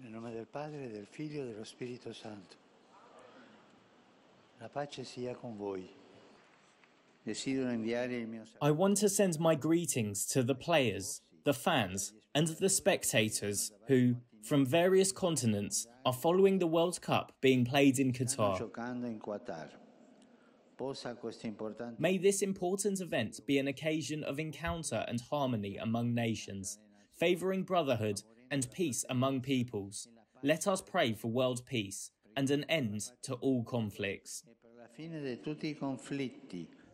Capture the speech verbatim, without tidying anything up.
Nel nome del Padre, del Figlio e dello Spirito Santo. La pace sia con voi. Desidero inviare il mio I want to send my greetings to the players, the fans, and the spectators who, from various continents, are following the World Cup being played in Qatar. giocando in Qatar. Possa questo importante May this important event be an occasion of encounter and harmony among nations, favouring brotherhood and peace among peoples. Let us pray for world peace and an end to all conflicts. per la fine di tutti i conflitti.